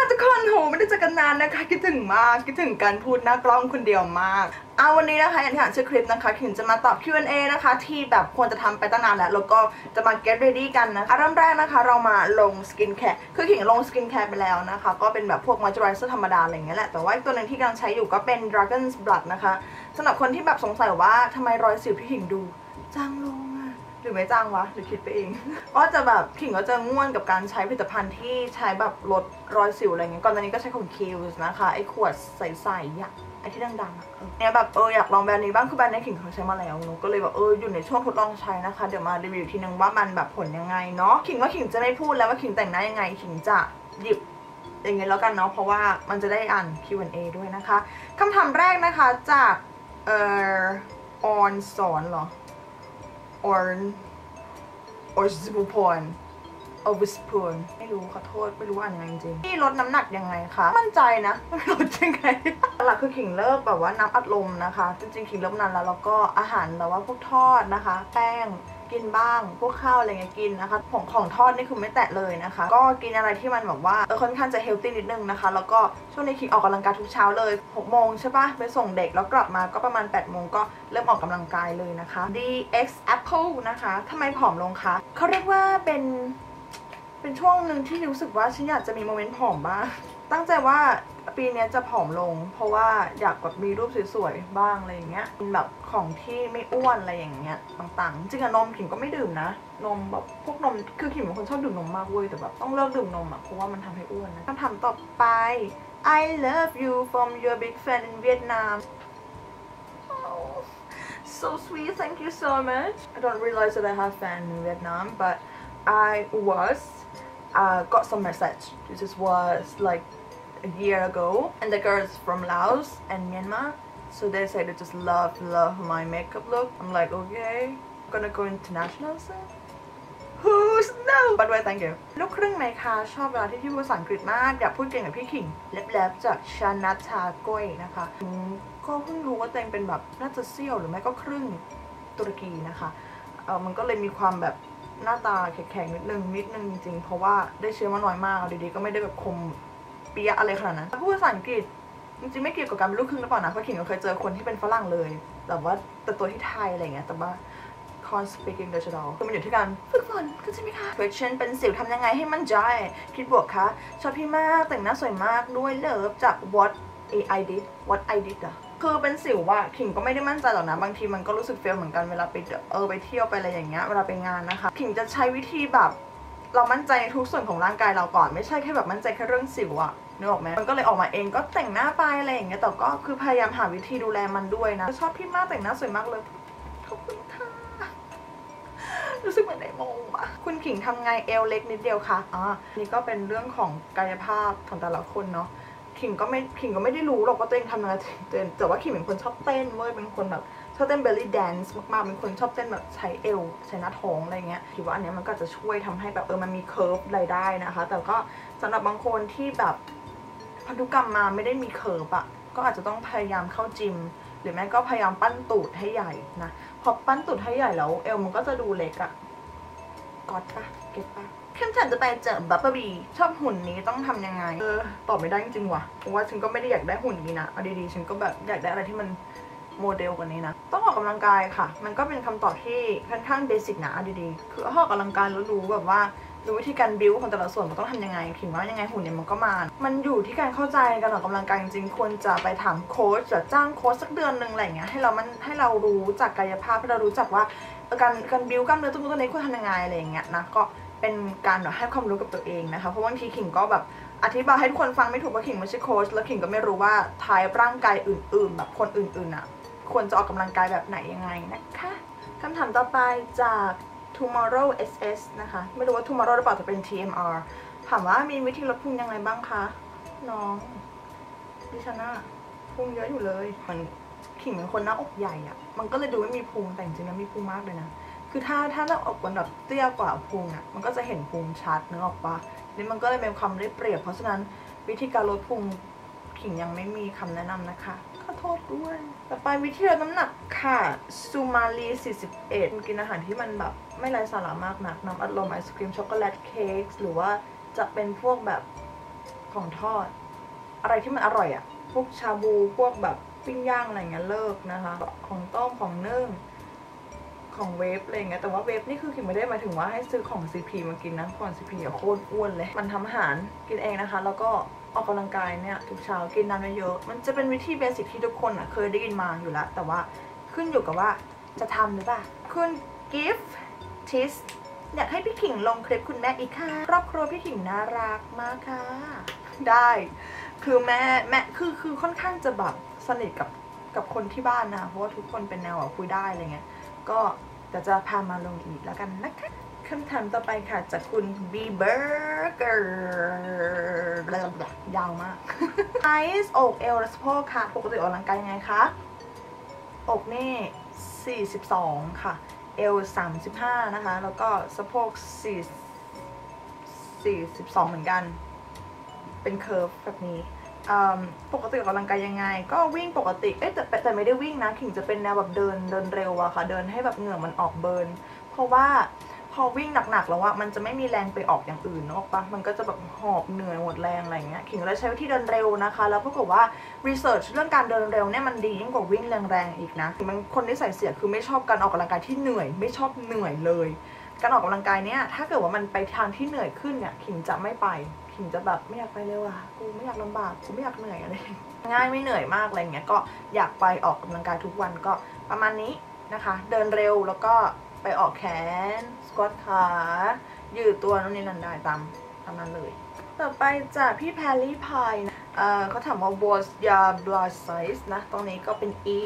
ทุกคนโหไม่ได้เจอกันนานนะคะคิดถึงมากคิดถึงการพูดหน้ากล้องคนเดียวมากวันนี้นะคะอย่างที่อ่านชื่อคลิปนะคะขิงจะมาตอบ Q&A นะคะที่แบบควรจะทำไปตั้งนานแล้วก็จะมา get ready กันนะคะเริ่มแรกนะคะเรามาลงสกินแคร์คือขิงลงสกินแคร์ไปแล้วนะคะก็เป็นแบบพวก moisturizer ธรรมดาอะไรอย่างเงี้ยแหละแต่ว่าตัวนึงที่กำลังใช้อยู่ก็เป็น Dragon's Blood นะคะสำหรับคนที่แบบสงสัยว่าทำไมรอยสิวที่ขิงดูจางลงหรือไม่จ้างวะหรือคิดไปเองก็จะแบบขิงก็จะง่วนกับการใช้ผลิตภัณฑ์ที่ใช้แบบลดรอยสิวอะไรเงี้ยก่อนหน้านี้ก็ใช้ของ Kiehl's นะคะไอ้ขวดใสๆอะไอ้ที่ดังๆเนี่ยแบบอยากลองแบรนด์นี้บ้างคือแบรนด์นี้ขิงเคยใช้มาแล้วหนูก็เลยแบบอยู่ในช่วงทดลองใช้นะคะเดี๋ยวมารีวิวทีนึงว่ามันแบบผลยังไงเนาะขิงว่าขิงจะไม่พูดแล้วว่าขิงแต่งหน้ายังไงขิงจะหยิบอย่างเงี้ยแล้วกันเนาะเพราะว่ามันจะได้อ่าน Q&A ด้วยนะคะคำถามแรกนะคะจากออนสอนเหรอor spoon or spoon ไม่รู้ขอโทษไม่รู้อ่านยังไงจริงที่ลดน้ำหนักยังไงคะมั่นใจนะลดยังไงหลักคือขิงเลิกแบบว่าน้ำอัดลมนะคะจริงๆขิงเลิกนานแล้วก็อาหารแบบว่าพวกทอดนะคะแป้งกินบ้างพวกข้าวอะไรเงี้ยกินนะคะของทอดนี่คือไม่แตะเลยนะคะก็กินอะไรที่มันแบบว่าค่อนข้างจะเฮลตี้นิดนึงนะคะแล้วก็ช่วงนี้ขิงออกกำลังกายทุกเช้าเลย6 โมงใช่ปะไปส่งเด็กแล้วกลับมาก็ประมาณ8 โมงก็เริ่มออกกำลังกายเลยนะคะ DX Apple นะคะทำไมผอมลงคะเขาเรียกว่าเป็นช่วงหนึ่งที่รู้สึกว่าฉันอยากจะมีโมเมนต์ผอมบ้างตั้งใจว่าปีนี้จะผอมลงเพราะว่าอยากแบบมีรูปสวยๆบ้างอะไรอย่างเงี้ยเป็นแบบของที่ไม่อ้วนอะไรอย่างเงี้ยต่างๆจริงๆนมขิงก็ไม่ดื่มนะนมแบบพวกนมคือขิงเป็นคนชอบดื่มนมมากเว้ยแต่แบบต้องเลิกดื่มนมเพราะว่ามันทำให้อ้วนนะคำถามต่อไป I love you from your big fan in Vietnam oh, so sweet thank you so much I don't realize that I have fan in Vietnam but I got some message this was like a year ago and the girls from Laos and Myanmar so they say they just love my makeup look I'm like okay I'm gonna go international soon who's no by the way thank you ลูกครึ่งไหมคะชอบเวลาที่พี่พูดภาษาอังกฤษมากอยากพูดเก่งกับพี่ขิงเล็บๆจากชานัชาก้อยนะคะก็เพิ่งรู้ว่าตัวเองเป็นแบบน่าจะเซี่ยวหรือไม่ก็ครึ่งตุรกีนะคะมันก็เลยมีความแบบหน้าตาแข็งๆนิดนึงจริงๆเพราะว่าได้เชื้อมาน้อยมากดีๆก็ไม่ได้แบบคมเปียอะไรขนาดนั้นพูดภาษาอังกฤษจริงๆไม่เกี่ยวกับการเป็นลูกครึ่งหรือเปล่านะเพราะขิงก็เคยเจอคนที่เป็นฝรั่งเลยแต่ตัวที่ไทยอะไรเงี้ยแต่ว่า can't speak English at all คือมันอยู่ที่การฝึกฝนเข้าใจไหมคะ question เป็นสิวทำยังไงให้มั่นใจคิดบวกคะชอบพี่มากแต่งหน้าสวยมากด้วยเลิฟจาก what I did อะคือเป็นสิวว่าขิงก็ไม่ได้มั่นใจหรอกนะบางทีมันก็รู้สึกเฟลเหมือนกันเวลาไปไปเที่ยวไปอะไรอย่างเงี้ยเวลาไปงานนะคะขิงจะใช้วิธีแบบเรามั่นใจในทุกส่วนของร่างกายเราก่อนไม่ใช่แค่แบบมั่นใจแค่เรื่องสิวอะนึกออกไหมมันก็เลยออกมาเองก็แต่งหน้าไปอะไรอย่างเงี้ยแต่ก็คือพยายามหาวิธีดูแลมันด้วยนะชอบพี่มากแต่งหน้าสวยมากเลยขอบคุณค่ะรู้สึกเหมือนในโมงอะคุณขิงทำไงเอวเล็กนิดเดียวค่ะนี่ก็เป็นเรื่องของกายภาพของแต่ละคนเนาะขิงก็ไม่ได้รู้หรอกว่าตัวเองทำอะไรแต่ว่าขิงเป็นคนชอบเต้นเว้ยเป็นคนแบบชอบเต้น belly dance มากๆเป็นคนชอบเต้นแบบใช้เอวใช้หน้าท้องอะไรเงี้ยคิดว่าอันนี้มันก็จะช่วยทำให้แบบมันมี curve อะไรได้นะคะแต่ก็สำหรับบางคนที่แบบพันธุกรรมมาไม่ได้มี curve อะก็อาจจะต้องพยายามเข้าจิมหรือแม่ก็พยายามปั้นตูดให้ใหญ่นะพอปั้นตูดให้ใหญ่แล้วเอวมันก็จะดูเล็กอะก๊อตปะเก็ตปะเข้มฉันจะไปเจอบับเบิ้ลบีชอบหุ่นนี้ต้องทำยังไงตอบไม่ได้จริงๆว่ะเพราะว่าฉันก็ไม่ได้อยากได้หุ่นนี้นะเอาดีๆฉันก็แบบอยากได้อะไรที่มันโมเดลกว่านี้นะต้องออกกำลังกายค่ะมันก็เป็นคำตอบที่ค่อนข้างเบสิกนะเอาดีๆคือออกกำลังกายแล้วรู้แบบว่ารู้วิธีการบิวของแต่ละส่วนมันต้องทำยังไงถึงว่ายังไงหุ่นเนี่ยมันก็มามันอยู่ที่การเข้าใจการออกกำลังกายจริงๆควรจะไปถามโค้ชจะจ้างโค้ชสักเดือนนึงอะไรเงี้ยให้เรารู้จากกายภาพให้เรารู้จักว่าการบิวกล้ามเนื้อตัวนี้ควรทำยังไงอะไรอย่างเงี้ยนะก็เป็นการให้ความรู้กับตัวเองนะคะเพราะบางทีขิงก็แบบอธิบายให้ทุกคนฟังไม่ถูกว่าขิงไม่ใช่โค้ชแล้วขิงก็ไม่รู้ว่าไทป์ร่างกายอื่นๆแบบคนอื่นๆอ่ะควรจะออกกำลังกายแบบไหนยังไงนะคะคำถามต่อไปจาก tomorrow ss นะคะไม่รู้ว่า tomorrow หรือเปล่าจะเป็น tmr ถามว่ามีวิธีลดพุงยังไงบ้างคะน้องดิฉันน่ะพุงเยอะอยู่เลยมันขิงเป็นคนหน้าอกใหญ่อ่ะมันก็เลยดูไม่มีพุงแต่จริงๆแล้วมีพุงมากเลยนะคือถ้าหน้าอกมันแบบเตี้ยกว่าพุงอ่ะมันก็จะเห็นพุงชัดนึกออกปะนี่มันก็เลยเป็นความได้เปรียบเพราะฉะนั้นวิธีการลดพุงขิงยังไม่มีคำแนะนำนะคะขอโทษด้วยต่อไปวิธีลดน้ำหนักค่ะซูมารี41กินอาหารที่มันแบบไม่ไร้สาระมากนักน้ำอัดลมไอศครีมช็อกโกแลตเค้กหรือว่าจะเป็นพวกแบบของทอดอะไรที่มันอร่อยอะพวกชาบูพวกแบบปิ้งย่างอะไรเงี้ยเลิกนะคะของต้มของนึ่งของเวฟอะไรเงี้ยแต่ว่าเวฟนี่คือคิดไม่ได้หมายถึงว่าให้ซื้อของ CP มากินนะก่อน CP อะโคตรอ้วนเลยมันทำอาหารกินเองนะคะแล้วก็ออกกำลังกายเนี่ยทุกเช้ากินน้ำเยอะมันจะเป็นวิธีเบสิกที่ทุกคนอะเคยได้ยินมาอยู่แล้วแต่ว่าขึ้นอยู่กับว่าจะทำหรือเปล่าคุณกิฟต์ทิสอยากให้พี่ขิงลงคลิปคุณแม่อีกค่ะครอบครัวพี่ขิงน่ารักมากค่ะได้คือแม่คือค่อนข้างจะแบบสนิทกับคนที่บ้านนะเพราะว่าทุกคนเป็นแนวแบบคุยได้อะไรเงี้ยก็จะพามาลงอีกแล้วกันนะคะคำถามต่อไปค่ะจากคุณบีเบอร์เกอร์ยาวมากไอซ์อกเอวและสะโพกค่ะปกติออกกำลังกายยังไงคะอกนี่42ค่ะเอว35นะคะแล้วก็สะโพก42เหมือนกันเป็นเคอร์ฟแบบนี้ปกติออกกำลังกายยังไงก็วิ่งปกติแต่ไม่ได้วิ่งนะขิงจะเป็นแนวแบบเดินเร็วอะค่ะเดินให้แบบเหงื่อมันออกเบิร์นเพราะว่าพอวิ่งหนักๆแล้วอะมันจะไม่มีแรงไปออกอย่างอื่นนอกปะมันก็จะแบบหอบเหนื่อยหมดแรงอะไรเงี้ยขิงเลยใช้วิธีเดินเร็วนะคะแล้วปรากฏว่ารีเสิร์ชเรื่องการเดินเร็วเนี่ยมันดียิ่งกว่าวิ่งแรงๆอีกนะมันคนที่ใส่เสียคือไม่ชอบการออกกำลังกายที่เหนื่อยไม่ชอบเหนื่อยเลยการออกกำลังกายเนี่ยถ้าเกิดว่ามันไปทางที่เหนื่อยขึ้นเนี่ยขิงจะไม่ไปขิงจะแบบไม่อยากไปเร็วอะกูไม่อยากลำบากกูไม่อยากเหนื่อยอะไรง่ายไม่เหนื่อยมากอะไรเงี้ยก็อยากไปออกกำลังกายทุกวันก็ประมาณนี้นะคะเดินเร็วแล้วก็ไปออกแขนสควอตขายืดตัวนู่นนี่นั่นได้ตามนั้นเลยต่อไปจากพี่แพรรี่พายนะเขาถามว่า what's your blood size นะตรงนี้ก็เป็น E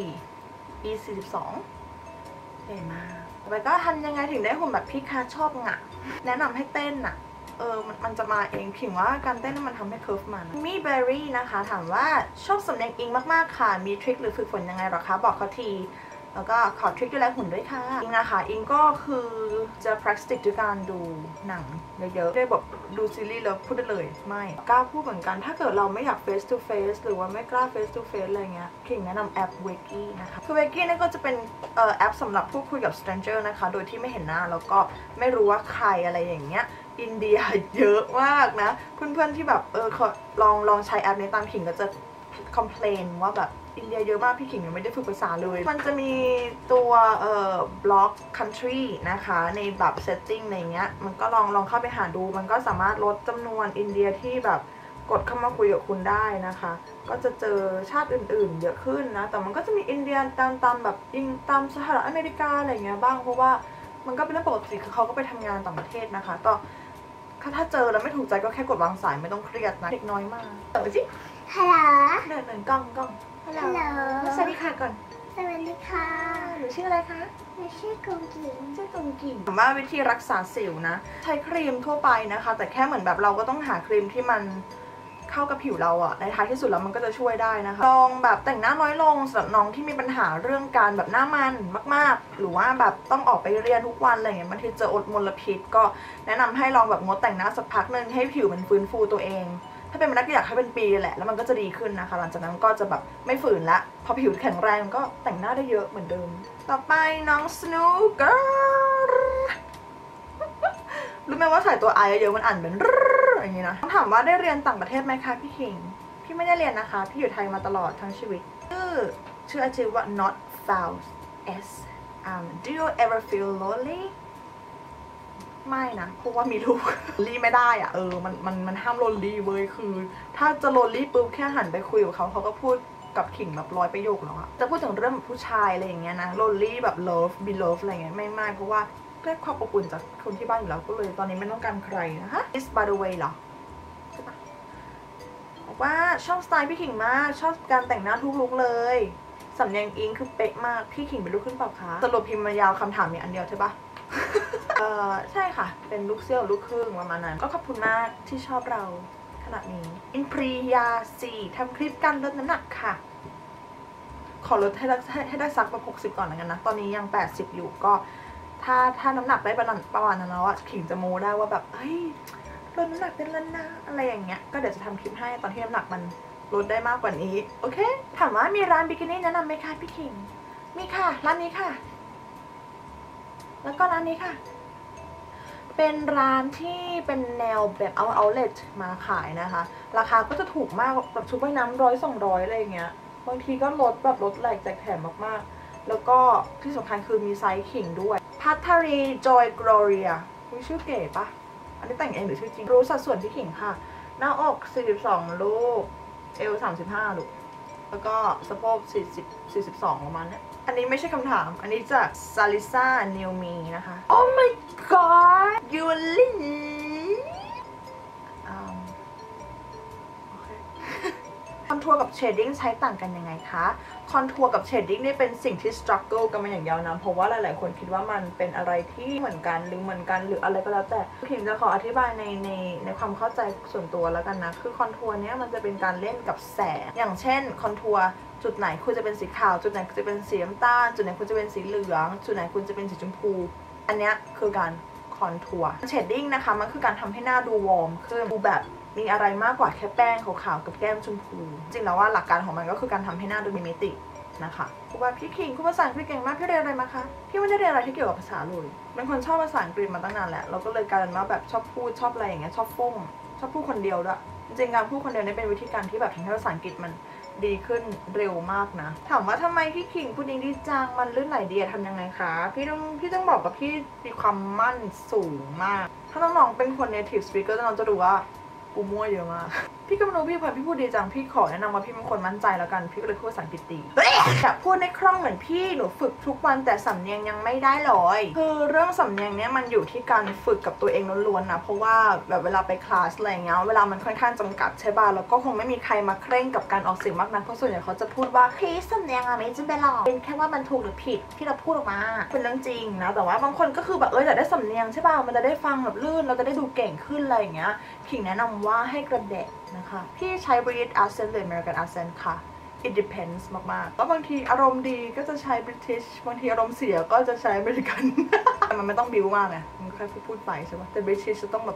42ใหญ่มากต่อไปก็ทำยังไงถึงได้หุ่นแบบพี่คะชอบงะแนะนำให้เต้นอะมันจะมาเองผิงว่าการเต้นมันทำให้เคิร์ฟมันมีเบอร์รี่นะคะถามว่าชอบสำเนียงอิงมากๆค่ะมีทริคหรือฝึกฝนยังไงหรอคะบอกเขาทีแล้วก็ขอทริคดูแลหุ่นด้วยค่ะอิงนะคะอิงก็คือจะ practice ด้วยการดูหนังเยอะๆได้แบบดูซีรีส์แล้วพูดได้เลยไม่กล้าพูดเหมือนกันถ้าเกิดเราไม่อยาก face to face หรือว่าไม่กล้า face to face อะไรเงี้ยขิงแนะนำแอป Wiki นะคะคือ Wiki นี่ก็จะเป็นแอปสำหรับพูดคุยกับ stranger นะคะโดยที่ไม่เห็นหน้าแล้วก็ไม่รู้ว่าใครอะไรอย่างเงี้ยอินเดียเยอะมากนะเพื่อนๆที่แบบลองใช้แอปนี้ตามขิงก็จะคอมเพลนว่าแบบอินเดียเยอะมากพี่ขิงยังไม่ได้ฝึกภาษาเลยมันจะมีตัวบล็อก country นะคะในแบบ setting อะไรเงี้ยมันก็ลองเข้าไปหาดูมันก็สามารถลดจำนวนอินเดียที่แบบกดเข้ามาคุยกับคุณได้นะคะก็จะเจอชาติอื่นๆเยอะขึ้นนะแต่มันก็จะมีอินเดียตามแบบตามสหรัฐอเมริกาอะไรเงี้ยบ้างเพราะว่ามันก็เป็นเรื่องปกติคือเขาก็ไปทำงานต่างประเทศนะคะก็ถ้าเจอแล้วไม่ถูกใจก็แค่กดวางสายไม่ต้องเครียดนะเด็กน้อยมากเต๋อจิฮัลโหลเดินกล้องฮัลโหลสวัสดีค่ะก่อนสวัสดีค่ะหนูชื่ออะไรคะหนูชื่อกงกิ่งถามว่าวิธีรักษาสิวนะใช้ครีมทั่วไปนะคะแต่แค่เหมือนแบบเราก็ต้องหาครีมที่มันเข้ากับผิวเราอะในท้ายที่สุดแล้วมันก็จะช่วยได้นะคะลองแบบแต่งหน้าน้อยลงสำหรับน้องที่มีปัญหาเรื่องการแบบหน้ามันมากๆหรือว่าแบบต้องออกไปเรียนทุกวันอะไรเงี้ยบางทีเจอมลพิษก็แนะนำให้ลองแบบงดแต่งหน้าสักพักนึงให้ผิวมันฟื้นฟูตัวเองถ้าเป็นไปได้ก็อยากให้เป็นปีแหละแล้วมันก็จะดีขึ้นนะคะหลังจากนั้นก็จะแบบไม่ฝืนละพอผิวแข็งแรงก็แต่งหน้าได้เยอะเหมือนเดิมต่อไปน้องสโนว์เกิร์ลรู้ไหมว่าใส่ตัวไอเยอะมันอ่านเป็นอย่างนี้นะถามว่าได้เรียนต่างประเทศไหมคะพี่คิงพี่ไม่ได้เรียนนะคะพี่อยู่ไทยมาตลอดทั้งชีวิตชื่ออาชีพว่า not found s do you ever feel lonely ไม่นะเพราะว่ามีลูกลี่ไม่ได้อะมันห้ามโลนลี่เว้ยคือถ้าจะโลนลี่ปุ๊บแค่หันไปคุยกับเขาก็พูดกับขิงแบบ100 ประโยคแล้วอะจะพูดถึงเรื่องผู้ชายอะไรอย่างเงี้ยนะโลนลี่แบบ love be love อะไรเงี้ยไม่เพราะว่าได้ความอบอุ่นจากคนที่บ้านอยู่แล้วก็เลยตอนนี้ไม่ต้องการใครนะคะ is by the way เหรอใช่ปะบอกว่าชอบสไตล์พี่ขิงมากชอบการแต่งหน้าทุกลุคเลยสำเนียงอิงคือเป๊ะมากพี่ขิงเป็นลูกครึ่งเปล่าคะสรุปพิมพ์มายาวคำถามมีอันเดียวใช่ปะใช่ค่ะเป็นลูกเซี่ยวลูกครึ่งประมาณนั้นก็ขอบคุณมากที่ชอบเราขนาดนี้อินพรียาซีทำคลิปการลดน้ำหนักค่ะขอลดให้ได้สักแบบ60ก่อนแล้วกันนะตอนนี้ยัง80อยู่ก็ถ้าน้ำหนักได้ประมาณนั้นแล้วอะขิงจะโมได้ว่าแบบเฮ้ยลดน้ำหนักเป็นแล้วนะอะไรอย่างเงี้ยก็เดี๋ยวจะทำคลิปให้ตอนที่น้ำหนักมันลดได้มากกว่านี้โอเคถามว่ามีร้านบิกินี่แนะนำไหมคะพี่ขิงมีค่ะร้านนี้ค่ะแล้วก็ร้านนี้ค่ะเป็นร้านที่เป็นแนวแบบเอาเลทมาขายนะคะราคาก็จะถูกมากแบบชุดว่ายน้ำ100-200อะไรอย่างเงี้ยบางทีก็ลดแบบลดแหลกแจกแถมมากๆแล้วก็ที่สำคัญคือมีไซส์ขิงด้วยพัทรีจอยกลอเรียมีชื่อเก๋ปะอันนี้แต่งเองหรือชื่อจริงรู้สัดส่วนพี่ขิงค่ะหน้าอก42ลูกเอว35ลูกแล้วก็สะโพก42ประมาณนี้อันนี้ไม่ใช่คำถามอันนี้จากซาลิซาเนลมีนะคะ Oh my god you live โอเค คอนทัวร์กับเชดดิ้งใช้ต่างกันยังไงคะคอนทัวร์กับเชดดิ้งนี่เป็นสิ่งที่ struggle กันมาอย่างยาวนานเพราะว่าหลายๆคนคิดว่ามันเป็นอะไรที่เหมือนกันหรืออะไรก็แล้วแต่พิมจะขออธิบายในความเข้าใจส่วนตัวแล้วกันนะคือคอนทัวร์เนี้ยมันจะเป็นการเล่นกับแสงอย่างเช่นคอนทัวร์จุดไหนคุณจะเป็นสีขาวจุดไหนคุณจะเป็นสีน้ำตาลจุดไหนคุณจะเป็นสีเหลืองจุดไหนคุณจะเป็นสีชมพูอันเนี้ยคือการคอนทัวร์เชดดิ้งนะคะมันคือการทำให้หน้าดูวอร์มขึ้นดูแบบมีอะไรมากกว่าแค่แป้งขาวๆกับแก้มชมพูจริงแล้วว่าหลักการของมันก็คือการทำให้หน้าดูมีมิตินะคะคุณว่าพี่คิงคุณภาษาอังกฤษเก่งมากพี่เรียนอะไรมาคะพี่ไม่ได้เรียนอะไรที่เกี่ยวกับภาษาเลยเป็นคนชอบภาษาอังกฤษมาตั้งนานแหละเราก็เลยกลายเป็นว่าแบบชอบพูดชอบอะไรอย่างเงี้ยชอบพูดคนเดียวด้วยจริงๆการพูดคนเดียวนี่เป็นวิธีการที่แบบทำให้ภาษาอังกฤษมันดีขึ้นเร็วมากนะถามว่าทำไมพี่คิงพูดดีจังมันลื่นไหลดีทำยังไงคะพี่ต้องบอกกับพี่มีความมั่นสูงมากถ้าน้องๆเป็นคน native speaker น้องจะรู้ว่ากูมั่วเยอะมากพี่ก็ไม่รู้พี่พอพี่พูดดีจังพี่ขอแนะนำว่าพี่เป็นคนมั่นใจแล้วกันพี่ก็เลยพูดภาษาอังกฤษดีแต่พูดในคล่องเหมือนพี่หนูฝึกทุกวันแต่สำเนียงยังไม่ได้เลยคือเรื่องสำเนียงเนี้ยมันอยู่ที่การฝึกกับตัวเองล้วนๆนะเพราะว่าแบบเวลาไปคลาสอะไรเงี้ยเวลามันค่อนข้างจำกัดใช่ป่ะแล้วก็คงไม่มีใครมาเคร่งกับการออกเสียงมากนักเพราะส่วนใหญ่เขาจะพูดว่าพี่สำเนียงอะไม่จำเป็นหรอกเป็นแค่ว่ามันถูกหรือผิดที่เราพูดออกมาเป็นเรื่องจริงนะแต่ว่าบางคนก็คือแบบอยากได้สำเนียงใช่ป่ะมันจะได้ฟังแบบลื่นเราจะได้ดูเก่งขึ้นอะไรอย่างเงี้ยขิงแนะนำว่าให้กระเดะนะคะพี่ใช้ British accent หรือ American accent ค่ะ it depends มากๆแล้วบางทีอารมณ์ดีก็จะใช้ British บางทีอารมณ์เสียก็จะใช้ American มันไม่ต้องบิวมากไงมันแค่พูดไปใช่ปะแต่ British จะต้องแบบ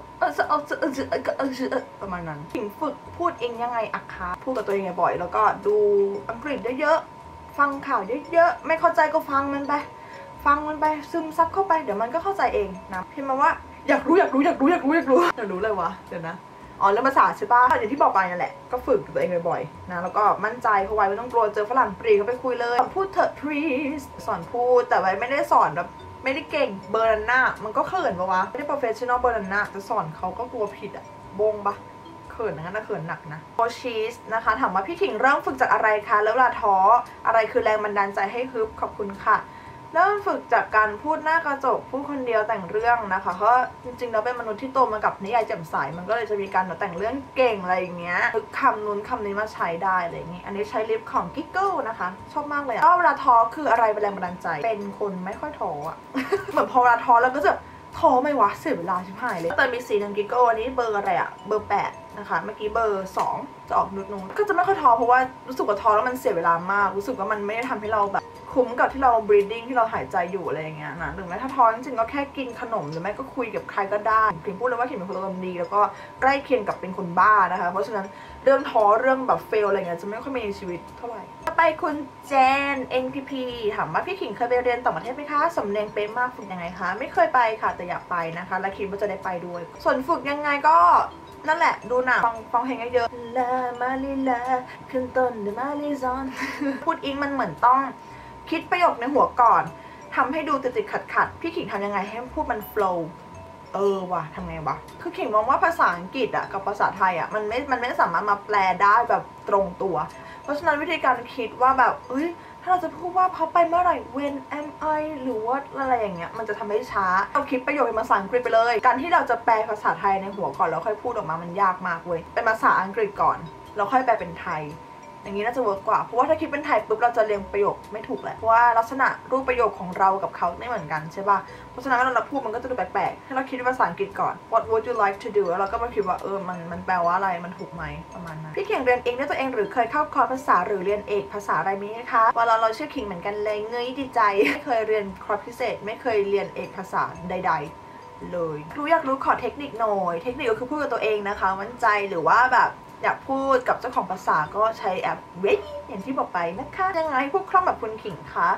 ประมาณนั้นขิงฝึกพูดเองยังไงอะคะพูดกับตัวเองบ่อยแล้วก็ดูอังกฤษเยอะๆฟังข่าวเยอะๆไม่เข้าใจก็ฟังมันไปซึมซับเข้าไปเดี๋ยวมันก็เข้าใจเองนะพิมพ์มาว่าอยากรู้เลยวะเดี๋ยวนะอ๋อเรื่องภาษาใช่ป่ะอย่างที่บอกไปนั่นแหละก็ฝึกตัวเองบ่อยๆนะแล้วก็มั่นใจเพราะไว้ไม่ต้องกลัวเจอฝรั่งปรีเข้าไปคุยเลยพูดเถอะ please สอนพูดแต่ไว้ไม่ได้สอนแบบไม่ได้เก่งเบอร์นันน่ะมันก็เขินปะวะไม่ได้ professional เบอร์นันน่ะจะสอนเขาก็กลัวผิดอะบงปะเขินงั้นนะเขินหนักนะโคชีสนะคะถามว่าพี่ขิงเริ่มฝึกจากอะไรคะแล้วเวลาท้ออะไรคือแรงบันดาลใจให้ฮึบขอบคุณค่ะเริ่มฝึกจากการพูดหน้ากระจกพูดคนเดียวแต่งเรื่องนะคะเพราะจริงๆเราเป็นมนุษย์ที่โตมากับนิยายแจ่มใสมันก็เลยจะมีการแต่งเรื่องเก่งอะไรอย่างเงี้ยฝึกคำนู้นคำนี้มาใช้ได้อะไรอย่างงี้อันนี้ใช้ลิปของ Giggle นะคะชอบมากเลยก็เวลาท้อคืออะไรเป็นแรงบันดาลใจเป็นคนไม่ค่อยท้ออะ เหมือนพอเวลาท้อแล้วก็จะท้อไหมวะเสียเวลาชิบหายเลยแต่มีสีหนึ่ง Giggle อันนี้เบอร์อะไรอะเบอร์8นะคะเมื่อกี้เบอร์2จะออกนุดนูก็จะไม่ค่อยท้อเพราะว่ารู้สึกว่าท้อแล้วมันเสียเวลามากรู้สึกว่ามันไม่ได้ทำให้เราแบบคุ้มกับที่เรา breathing ที่เราหายใจอยู่อะไรอย่างเงี้ยนะหรือแม้ถ้าท้อจริงๆก็แค่กินขนมหรือไม่ก็คุยกับใครก็ได้ขิงพูดเลยว่าขิงเป็นคนอารมณ์ดีแล้วก็ใกล้เคียงกับเป็นคนบ้านะคะเพราะฉะนั้นเรื่องท้อเรื่องแบบเฟลอะไรเงี้ยจะไม่ค่อยมีในชีวิตเท่าไหร่ต่อไปคุณเจน NPP ถามว่าพี่ขิงเคยไปเรียนต่างประเทศไหมคะสำเนียงเป๊ะมากฝึกยังไงคะไม่เคยไปค่ะแต่อยากไปนะคะและคิดว่าจะได้ไปด้วยส่วนฝึกยังไงก็นั่นแหละดูหนังฟังเพลงเยอะๆลามาลิลาขึ้นต้นด้วยมาลิซอนพูดอิงมันเหมือนต้องคิดประโยคในหัวก่อนทำให้ดูติดขัดพี่ขิงทำยังไงให้พูดมันโฟล์ว่ะทำไงวะคือขิงมองว่าภาษาอังกฤษอะกับภาษาไทยอะมันไม่สามารถมาแปลได้แบบตรงตัวเพราะฉะนั้นวิธีการคิดว่าแบบถ้าเราจะพูดว่าเขาไปเมื่อไหร่ when am I หรือว่าอะไรอย่างเงี้ยมันจะทำให้ช้าเราคิดประโยคเป็นภาษาอังกฤษไปเลยการที่เราจะแปลภาษาไทยในหัวก่อนแล้วค่อยพูดออกมามันยากมากเว้ยเป็นภาษาอังกฤษก่อนแล้วค่อยแปลเป็นไทยอย่างนี้น่าจะเวิร์กกว่าเพราะว่าถ้าคิดเป็นไทยปุ๊บเราจะเรียงประโยคไม่ถูกแหละเพราะว่าลักษณะรูปประโยคของเรากับเขาไม่เหมือนกันใช่ป่ะเพราะฉะนั้นเวลาเราพูดมันก็จะดูแปลกๆให้เราคิดภาษาอังกฤษก่อน What would you like to do แล้วเราก็มาคิดว่ามันแปลว่าอะไรมันถูกไหมประมาณนั้นพี่ขิงเรียนเองด้วยตัวเองหรือเคยเข้าคอร์สภาษาหรือเรียนเอกภาษาอะไรมีคะว่าเราชื่อขิงเหมือนกันเลยเงยดีใจไม่เคยเรียนคอร์สพิเศษไม่เคยเรียนเอกภาษาใดๆเลยอยากรู้ขอเทคนิคหน่อยเทคนิคก็คือพูดกับตัวเองนะคะมั่นใจหรือว่าแบบอยากพูดกับเจ้าของภาษาก็ใช้แอปเวทอย่างที่บอกไปนะคะยังไงพูดคล่องแบบคุณขิงคะ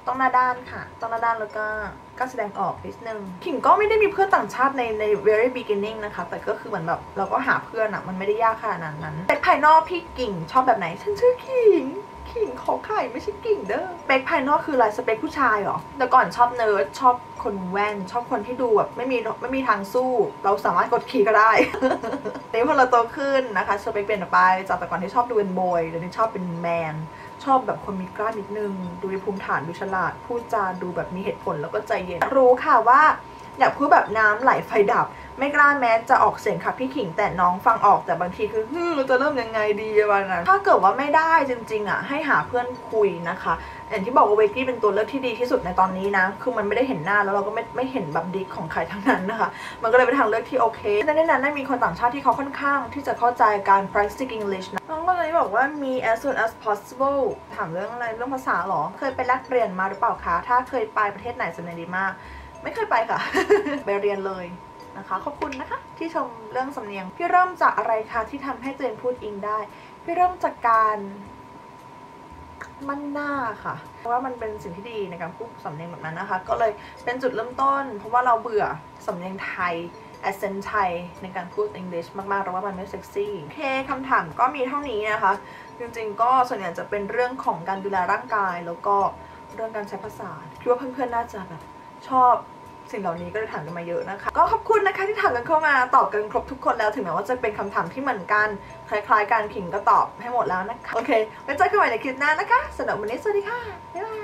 ต้องหน้าด้านค่ะต้องหน้าด้านแล้วก็แสดงออกนิดนึงขิงก็ไม่ได้มีเพื่อนต่างชาติใน very beginning นะคะแต่ก็คือเหมือนแบบเราก็หาเพื่อนอะมันไม่ได้ยากขนาดนั้นแต่ภายนอกพี่กิ่งชอบแบบไหนฉันชื่อขิงขอไข่ไม่ใช่กิ่งเด้อสเปคภายนอกคืออะไรสเปคผู้ชายเหรอแต่ก่อนชอบเนิร์ดชอบคนแว่นชอบคนที่ดูแบบไม่มีทางสู้เราสามารถกดขี่ก็ได้ แต่พอเราโตขึ้นนะคะสเปคเปลี่ยนไปจากแต่ก่อนที่ชอบดูเป็นบอยเดี๋ยวนี้ชอบเป็นแมนชอบแบบคนมีกล้านิดนึงดูมีภูมิฐานดูฉลาดพูดจาดูแบบมีเหตุผลแล้วก็ใจเย็นรู้ค่ะว่าอยากพูดแบบน้ำไหลไฟดับไม่กล้าแม้จะออกเสียงค่ะพี่ขิงแต่น้องฟังออกแต่บางทีคือเราจะเริ่มยังไงดีวันนั้นถ้าเกิดว่าไม่ได้จริงๆอ่ะให้หาเพื่อนคุยนะคะอย่างที่บอกว่าเวกี้เป็นตัวเลือกที่ดีที่สุดในตอนนี้นะคือมันไม่ได้เห็นหน้าแล้วเราก็ไม่เห็นแบบดิกของใครทั้งนั้นนะคะมันก็เลยเป็นทางเลือกที่โอเคในนั้นได้มีคนต่างชาติที่เขาค่อนข้างที่จะเข้าใจการ practice English นะน้องก็เลยบอกว่ามี as soon as possible ถามเรื่องอะไรเรื่องภาษาหรอเคยไปแลกเปลี่ยนมาหรือเปล่าคะถ้าเคยไปประเทศไหนสำเนียงดีมากไม่เคยไปค่ะ ไปเรียนเลยนะคะขอบคุณนะคะที่ชมเรื่องสำเนียงพี่เริ่มจากอะไรคะที่ทำให้ตัวเองพูดอิงได้พี่เริ่มจากการมั่นหน้าค่ะเพราะว่ามันเป็นสิ่งที่ดีในการพูดสำเนียงแบบนั้นนะคะก็เลยเป็นจุดเริ่มต้นเพราะว่าเราเบื่อสำเนียงไทย accent ไทยในการพูด English มากๆเพราะว่ามันไม่เซ็กซี่โอเคคำถามก็มีเท่านี้นะคะจริงๆก็ส่วนใหญ่จะเป็นเรื่องของการดูแลร่างกายแล้วก็เรื่องการใช้ภาษาคิดว่าเพื่อนๆน่าจะแบบชอบสิ่งเหล่านี้ก็เลยถามกันมาเยอะนะคะก็ขอบคุณนะคะที่ถามกันเข้ามาตอบกันครบทุกคนแล้วถึงแม้ว่าจะเป็นคำถามที่เหมือนกันคล้ายๆกันขิงก็ตอบให้หมดแล้วนะคะโอเคไว้เจอกันใหม่ในคลิปหน้านะคะสำหรับวันนี้สวัสดีค่ะบ๊ายบาย